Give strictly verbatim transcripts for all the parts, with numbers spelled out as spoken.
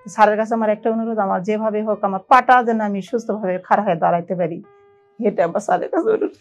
স্যারের কাছে আমার একটা অনুরোধ, আমার যেভাবে হোক আমার পাটা যেন আমি সুস্থভাবে খাড়া হয়ে দাঁড়াইতে পারি, এটা আমার স্যারের কাছে অনুরোধ।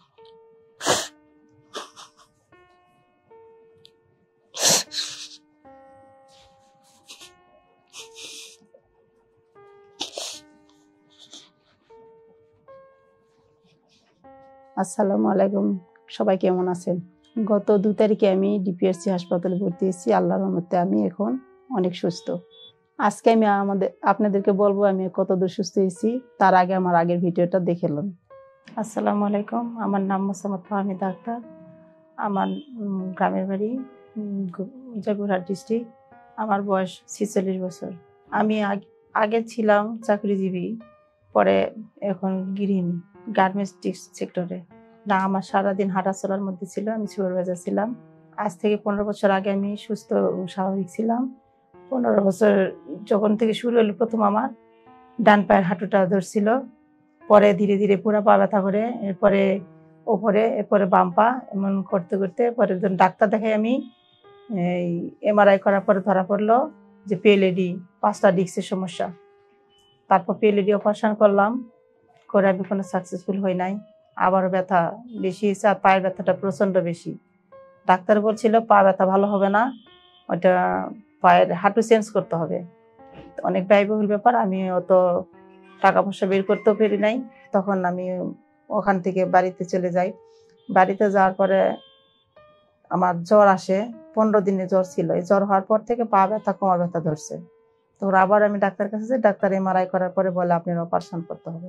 আসসালামু আলাইকুম, সবাই কেমন আছেন? গত দু তারিখে আমি ডিপিআরসি হাসপাতালে ভর্তি হয়েছি। আল্লাহর রহমতে আমি এখন অনেক সুস্থ। আজকে আমি আমাদের আপনাদেরকে বলবো আমি কতদূর সুস্থ হয়েছি। তার আগে আমার আগের ভিডিওটা দেখে নেন। আসসালামু আলাইকুম, আমার নাম মোসাম্মদ ফাহমিদা আক্তার। আমার গ্রামের বাড়ি জয়পুরহাট ডিস্ট্রিক্ট। আমার বয়স ছেচল্লিশ বছর। আমি আগে ছিলাম চাকরিজীবী, পরে এখন গৃহিণী গার্মেন্টস সেক্টরে। না, আমার সারাদিন হাঁটা চলার মধ্যে ছিল, আমি সুপারভাইজার ছিলাম। আজ থেকে পনেরো বছর আগে আমি সুস্থ স্বাভাবিক ছিলাম। পনেরো বছর যখন থেকে শুরু হলো, প্রথম আমার ডান পায়ের হাঁটুটা ধরছিল, পরে ধীরে ধীরে পুরো পা ব্যথা করে, এরপরে ওপরে, এরপরে বাম পা, এমন করতে করতে পরে ডাক্তার দেখাই আমি। এই এমআরআই করার পরে ধরা পড়লো যে পিএলএডি, পাঁচটা ডিস্কের সমস্যা। তারপর পিএলএডি অপারেশন করলাম, করে আমি কোনো সাকসেসফুল হই নাই। আবারও ব্যথা বেশি হয়েছে, আর পায়ের ব্যথাটা প্রচণ্ড বেশি। ডাক্তার বলছিল পা ব্যথা ভালো হবে না, ওটা পায়ের হাঁটু চেঞ্জ করতে হবে। অনেক ব্যয়বহুল ব্যাপার, আমি অত টাকা পয়সা বের করতেও পারি নাই। তখন আমি ওখান থেকে বাড়িতে চলে যাই। বাড়িতে যাওয়ার পরে আমার জ্বর আসে, পনেরো দিনে জ্বর ছিল। এই জ্বর হওয়ার পর থেকে পা ব্যথা, কোমর ব্যথা ধরছে। তখন আবার আমি ডাক্তার কাছে যাই, ডাক্তার এমআরআই করার পরে বলে আপনার অপারেশন করতে হবে।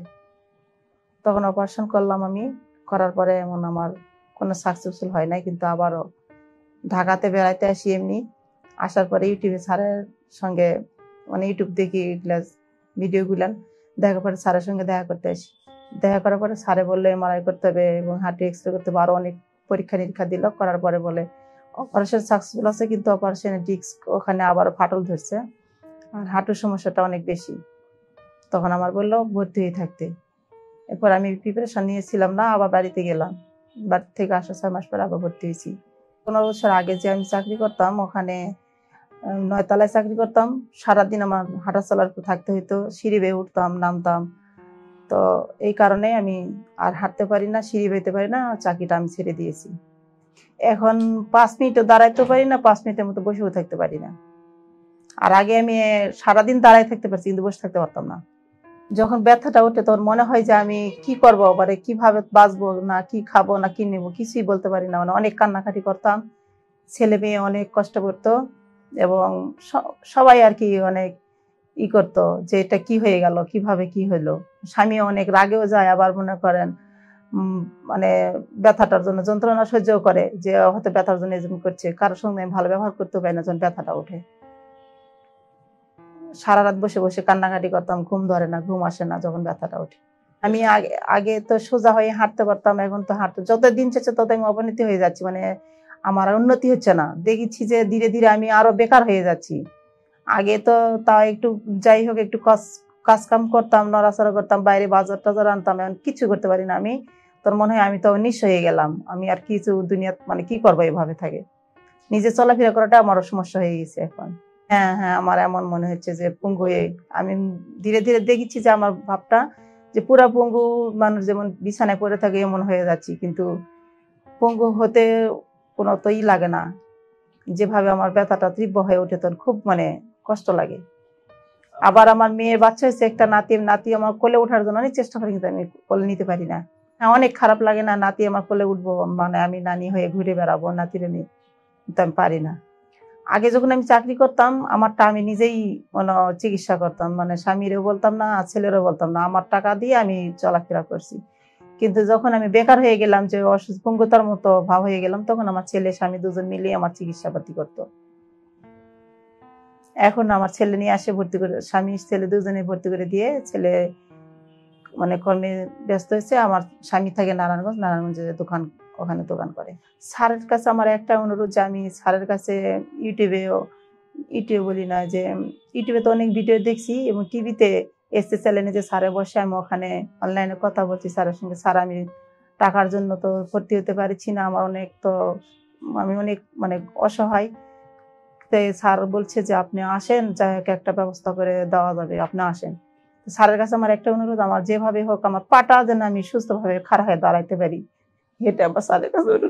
তখন অপারেশন করলাম আমি, করার পরে এমন আমার কোনো সাকসেসফুল হয় নাই। কিন্তু আবারও ঢাকাতে বেড়াইতে আসি, এমনি আসার পরে ইউটিউবে স্যারের সঙ্গে মানে ইউটিউব দেখি এগুলা ভিডিওগুলান দেখা পরে স্যারের সঙ্গে দেখা করতে আসি। দেখা করার পরে স্যারে বললো এমআরআই করতে হবে এবং হার্ট এক্সরে করতে হবে, আরও অনেক পরীক্ষা নিরীক্ষা দিল। করার পরে বলে অপারেশন সাকসেসফুল আছে, কিন্তু অপারেশনের ডিস্ক ওখানে আবারও ফাটল ধরছে, আর হাঁটুর সমস্যাটা অনেক বেশি। তখন আমার বললো ভর্তি হয়ে থাকতে। এরপর আমি প্রিপারেশন নিয়েছিলাম না, আবার বাড়িতে গেলাম। বাড়ি থেকে আসা ছয় মাস পরে আবার ভর্তি হয়েছি। পনেরো বছর আগে যে আমি চাকরি করতাম, ওখানে নয়তলায় চাকরি করতাম। সারাদিন আমার হাঁটা চলার থাকতে হইতো, সিঁড়ি বেয়ে উঠতাম নামতাম। তো এই কারণে আমি আর হাঁটতে পারি না, সিঁড়ি বেতে পারি না, চাকরিটা আমি ছেড়ে দিয়েছি। এখন পাঁচ মিনিটও দাঁড়াইতে পারি না, পাঁচ মিনিটের মতো বসেও থাকতে পারি না। আর আগে আমি সারাদিন দাঁড়াই থাকতে পারছি, কিন্তু বসে থাকতে পারতাম না। যখন ব্যথাটা ওঠে তখন মনে হয় যে আমি কি করবো, মানে কিভাবে বাঁচবো, না কি খাবো, না কি নেবো, কিছুই বলতে পারি না। মানে অনেক কান্নাকাটি করতাম, ছেলে মেয়ে অনেক কষ্ট করতো, এবং সবাই আর কি অনেক ই করতো যে এটা কি হয়ে গেল, কিভাবে কি হইলো। স্বামী অনেক রাগেও যায়, আবার মনে করেন মানে ব্যথাটার জন্য যন্ত্রণা সহ্য করে, যে হয়তো ব্যথার জন্য এজন্য করছে। কারোর সঙ্গে আমি ভালো ব্যবহার করতে পারি না যখন ব্যথাটা ওঠে। সারা রাত বসে বসে কান্নাকাটি করতাম, ঘুম ধরে না, ঘুম আসে না যখন ব্যথাটা ওঠে। আমি আগে আগে তো সোজা হয়ে হাঁটতে পারতাম, এখন তো হাঁটতে যত দিন যাচ্ছে তত আমি অবনতি হয়ে যাচ্ছি, মানে আমার উন্নতি হচ্ছে না। দেখেছি যে ধীরে ধীরে আমি আরো বেকার হয়ে যাচ্ছি। আগে তো তাও একটু যাই হোক একটু কাজ কাজ কাম করতাম, নড়াচড়া করতাম, বাইরে বাজার টাজার আনতাম, এখন কিছু করতে পারি না আমি। তোর মনে হয় আমি তো নিঃস্ব হয়ে গেলাম, আমি আর কিছু দুনিয়া মানে কি করবো এভাবে থাকে। নিজে চলাফেরা করাটা আমারও সমস্যা হয়ে গেছে এখন। হ্যাঁ হ্যাঁ, আমার এমন মনে হচ্ছে যে পঙ্গু হয়ে আমি ধীরে ধীরে দেখেছি যে আমার ভাবটা যে পুরা পঙ্গু মানুষ যেমন বিছানায় পড়ে থাকে এমন হয়ে যাচ্ছি, কিন্তু পঙ্গু হতে কোনো তো ই লাগে না। যেভাবে আমার ব্যথাটা তীব্র হয়ে ওঠে তখন খুব মানে কষ্ট লাগে। আবার আমার মেয়ের বাচ্চা হয়েছে একটা, নাতি নাতি আমার কোলে ওঠার জন্য অনেক চেষ্টা করি, কিন্তু আমি কোলে নিতে পারি না। হ্যাঁ, অনেক খারাপ লাগে না, নাতি আমার কোলে উঠবো, মানে আমি নানি হয়ে ঘুরে বেড়াবো নাতিরে নিয়ে, কিন্তু আমি পারি না। আগে যখন আমি চাকরি করতাম আমারটা আমি নিজেই মানে চিকিৎসা করতাম, মানে স্বামীরও বলতাম না, ছেলেরও বলতাম না, আমার টাকা দিয়ে আমি চলাফেরা করছি। কিন্তু যখন আমি বেকার হয়ে গেলাম, যে অসুস্থ পঙ্গুতার মতো ভাব হয়ে গেলাম, তখন আমার ছেলে স্বামী দুজন মিলিয়ে আমার চিকিৎসা পাতি করতো। এখন আমার ছেলে নিয়ে আসে ভর্তি করে, স্বামী ছেলে দুজনে ভর্তি করে দিয়ে, ছেলে মানে কর্মে ব্যস্ত হয়েছে। আমার স্বামী থাকে নারায়ণগঞ্জ, নারায়ণগঞ্জে দোকান, ওখানে দোকান করে। স্যারের কাছে আমার একটা অনুরোধ যে আমি স্যারের কাছে ইউটিউবেও ইউটিউব বলি না, যে ইউটিউবে তো অনেক ভিডিও দেখছি, এবং টিভিতে এসছে চ্যানেলে যে স্যারে বসে, আমি ওখানে অনলাইনে কথা বলছি স্যারের সঙ্গে। স্যার আমি টাকার জন্য তো ভর্তি হতে পারছি না, আমার অনেক তো আমি অনেক মানে অসহায়, স্যার বলছে যে আপনি আসেন, যাই হোক একটা ব্যবস্থা করে দেওয়া যাবে, আপনি আসেন। স্যারের কাছে আমার একটা অনুরোধ, আমার যেভাবে হোক আমার পাটা যেন আমি সুস্থভাবে খাড়া হয়ে দাঁড়াইতে পারি, এটা আমার স্যারের কাছে অনুরোধ।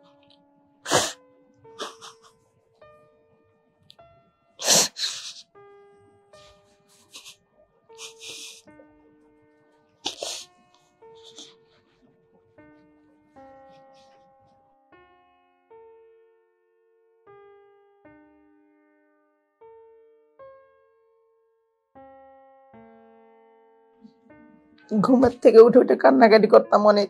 ঘুমের থেকে উঠে উঠে কান্নাকাটি করতাম অনেক।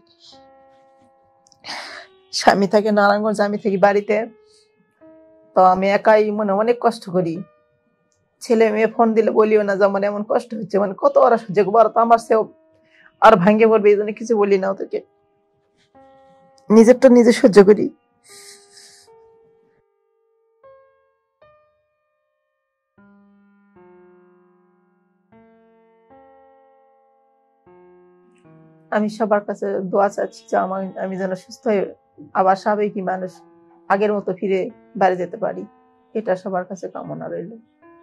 স্বামী থাকে নারায়ণগঞ্জ, আমি থাকি বাড়িতে, তো আমি একাই মনে অনেক কষ্ট করি। ছেলে মেয়ে ফোন দিলে বলিও না যে আমার এমন কষ্ট হচ্ছে, মানে কত ওরা সহ্য করবো, আর তো আমার সেও আর ভাঙ্গে পড়বে, এই জন্য কিছু বলি না ওদেরকে, নিজেরটা নিজে সহ্য করি। আমি সবার কাছে দোয়া চাচ্ছি যে আমার আমি যেন সুস্থ হয়ে আবার স্বাভাবিক মানুষ আগের মতো ফিরে বাড়ি যেতে পারি, এটা সবার কাছে কামনা রইল।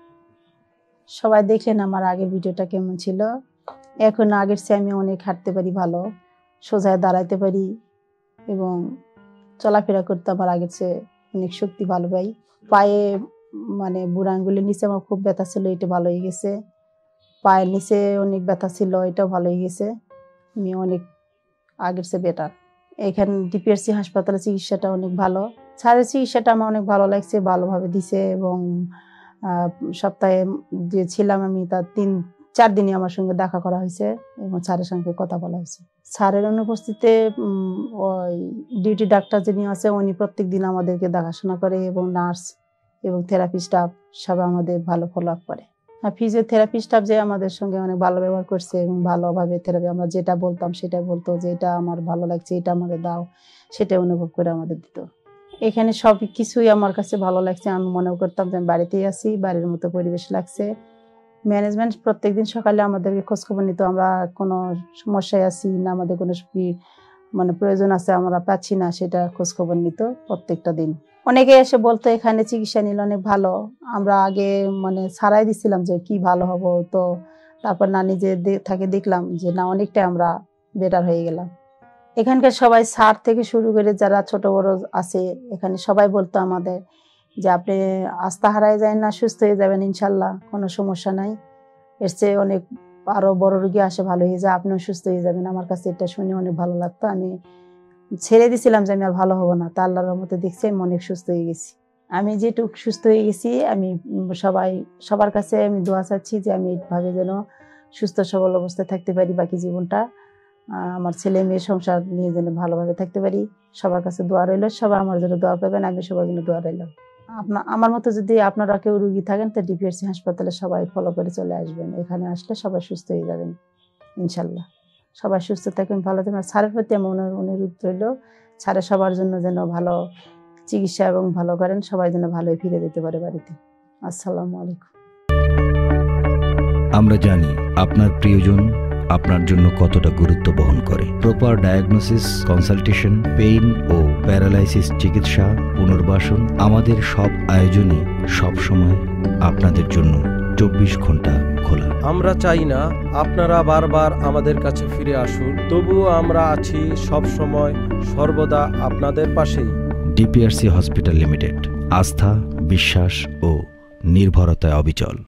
সবাই দেখলেন আমার আগের ভিডিওটা কেমন ছিল। এখন আগের চেয়ে আমি অনেক হাঁটতে পারি, ভালো সোজায় দাঁড়াইতে পারি এবং চলাফেরা করতে আমার আগের চেয়ে অনেক শক্তি ভালো পাই। পায়ে মানে বুড়ো আঙ্গুলের নিচে আমার খুব ব্যথা ছিল, এটা ভালো হয়ে গেছে। পায়ের নিচে অনেক ব্যথা ছিল, এটাও ভালো হয়ে গেছে। আমি অনেক আগের চেয়ে বেটার। এখানে ডিপিআরসি হাসপাতালের চিকিৎসাটা অনেক ভালো। স্যারের চিকিৎসাটা আমার অনেক ভালো লাগছে, ভালোভাবে দিছে এবং সপ্তাহে যে ছিলাম আমি তার তিন চার দিনই আমার সঙ্গে দেখা করা হয়েছে এবং স্যারের সঙ্গে কথা বলা হয়েছে। স্যারের অনুপস্থিতিতে ওই ডিউটি ডাক্তার যিনি আছে উনি প্রত্যেক দিন আমাদেরকে দেখাশোনা করে এবং নার্স এবং থেরাপি স্টাফ সবাই আমাদের ভালো ফলো আপ করে। আর ফিজিওথেরাপি স্টাফ যে আমাদের সঙ্গে অনেক ভালো ব্যবহার করছে এবং ভালোভাবে থেরাপি, আমরা যেটা বলতাম সেটা বলতো, যে এটা আমার ভালো লাগছে, এটা আমাদের দাও, সেটা অনুভব করে আমাদের দিত। এখানে সব কিছুই আমার কাছে ভালো লাগছে। আমি মনে করতাম যে আমি বাড়িতেই আছি, বাড়ির মতো পরিবেশ লাগছে। ম্যানেজমেন্ট প্রত্যেকদিন সকালে আমাদেরকে খোঁজখবর নিত, আমরা কোনো সমস্যায় আছি না, আমাদের কোনো মানে প্রয়োজন আছে আমরা পাচ্ছি না, সেটা খোঁজখবর নিত প্রত্যেকটা দিন। অনেকে এসে বলতো এখানে চিকিৎসা নিলে অনেক ভালো। আমরা আগে মানে ছাড়াই দিচ্ছিলাম যে কি ভালো হবো, তো তারপর না নিজে থাকে দেখলাম যে না অনেকটাই আমরা বেটার হয়ে গেলাম। এখানকার সবাই স্যার থেকে শুরু করে যারা ছোট বড় আছে এখানে সবাই বলতো আমাদের যে আপনি আস্থা হারাই যায় না, সুস্থ হয়ে যাবেন ইনশাল্লাহ, কোনো সমস্যা নাই। এর চেয়ে অনেক আরো বড় রোগী আসে, ভালো হয়ে যায়, আপনিও সুস্থ হয়ে যাবেন। আমার কাছে এটা শুনে অনেক ভালো লাগতো। আমি ছেড়ে দিছিলাম যে আমি আর ভালো হবো না, তা আল্লাহর রহমতে দেখছি আমি অনেক সুস্থ হয়ে গেছি। আমি যেটুকু সুস্থ হয়ে গেছি, আমি সবাই সবার কাছে আমি দোয়া চাচ্ছি যে আমি এইভাবে যেন সুস্থ সবল অবস্থায় থাকতে পারি বাকি জীবনটা, আমার ছেলে মেয়ে সংসার নিয়ে যেন ভালোভাবে থাকতে পারি। সবার কাছে দোয়া রইল, সবাই আমার জন্য দোয়া করবেন, আমি সবার জন্য দোয়া রইল। আপনার আমার মতো যদি আপনারা কেউ রুগী থাকেন তো ডিপিআরসি হাসপাতালে সবাই ফলো করে চলে আসবেন। এখানে আসলে সবাই সুস্থ হয়ে যাবেন ইনশাল্লাহ। সবাই সুস্থ থাকবেন, ভালো থাকবেন। স্যারের প্রতি আমার অনুরোধ রইল, স্যারের সবার জন্য যেন ভালো চিকিৎসা এবং ভালো করেন, সবাই যেন ভালোই ফিরে যেতে পারে বাড়িতে। আসসালামু আলাইকুম। আমরা জানি আপনার প্রিয়জন আপনার জন্য কতটা গুরুত্ব বহন করে। প্রপার ডায়াগনোসিস, কনসালটেশন, পেইন ও প্যারালাইসিস চিকিৎসা, পুনর্বাসন, আমাদের সব আয়োজনই সবসময় আপনাদের জন্য চব্বিশ ঘন্টা খোলা। আমরা চাই না আপনারা বারবার আমাদের কাছে ফিরে আসুন, তবুও আমরা আছি সব সময় সর্বদা আপনাদের পাশেই। ডিপিআরসি হসপিটাল লিমিটেড, আস্থা, বিশ্বাস ও নির্ভরতায় অবিচল।